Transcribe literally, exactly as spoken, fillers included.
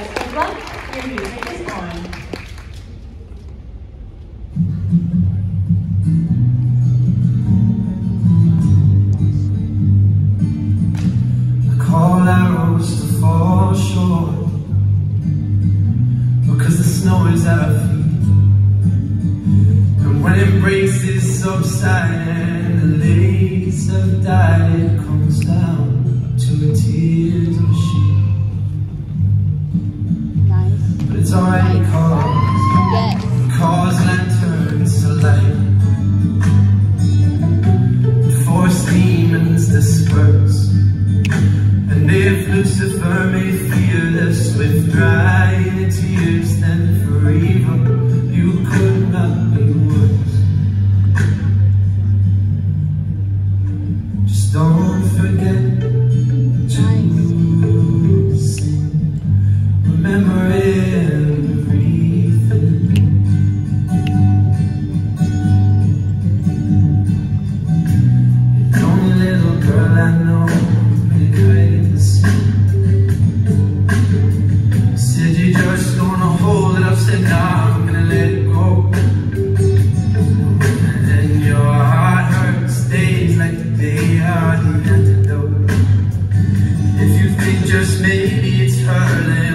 guys. Good luck. Your music is on. Call arrows to fall short because the snow is at our feet, and when it breaks it subsides and the lilies have died, it comes down to the tears of a sheep. Nice. But it's alright Nice. cause Yes. cause lanterns to light, force demons disperse. And if Lucifer may fear the swift drying of tears, then for evil you could not be worse. Just don't forget to sing, remember everything. The only little girl I know said you're just gonna hold it up, said nah, I'm gonna let it go. And your heart hurts days like the day are the antidote. If you think just maybe it's her, then